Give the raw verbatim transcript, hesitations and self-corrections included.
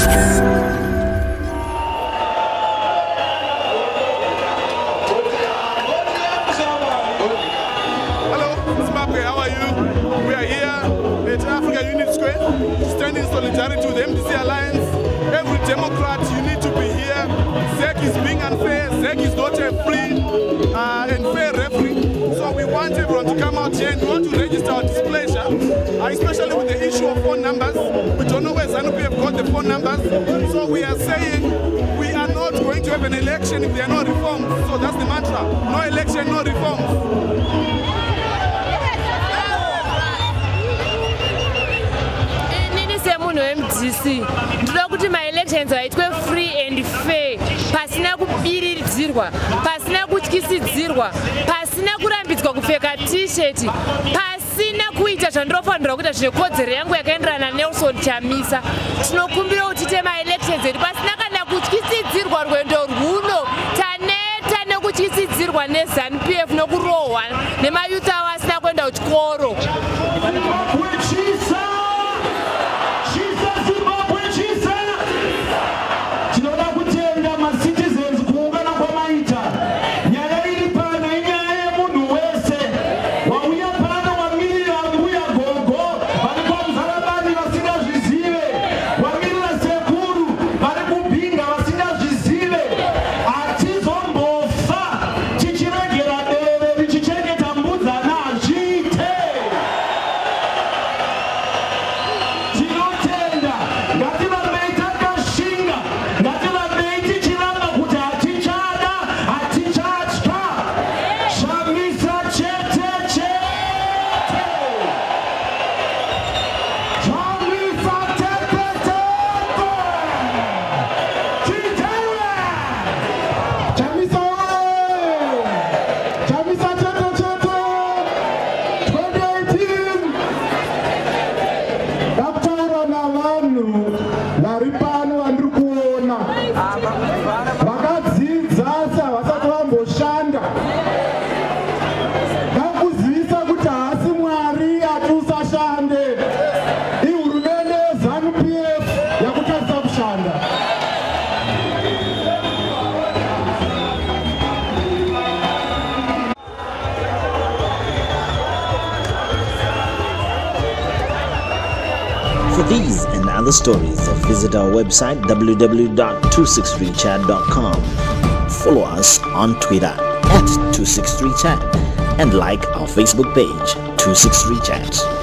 Standing in solidarity with the M D C Alliance. Every Democrat, you need to be here. Z E C is being unfair. Z E C is not a free uh, and fair referee. So we want everyone to come out here and we want to register our displeasure, uh, especially with the issue of phone numbers. We don't know where Zanu P F got the phone numbers. So we are saying we are not going to have an election if there are no reforms. So that's the mantra. No election, no reforms. M D C ndoda kuti my elections aitwe free and fair, pasina kubiridzirwa, pasina kutyisidzirwa, pasina kurambidzwa kupfeka t-shirt, pasina kuita zvandofanira kuita zvekodzero yangu yakaenderana Nelson Chamisa. Tinokumbira kuti tiite my elections edu pasina kana kutyisidzirwa rwendo rwuno. Taneta nekutyisidzirwa neZanu P F nokurohwa nemayuth avo asina kuenda kuchikoro. For these and other stories, visit our website w w w dot two six three chat dot com. Follow us on Twitter at two six three chat and like our Facebook page two six three chat.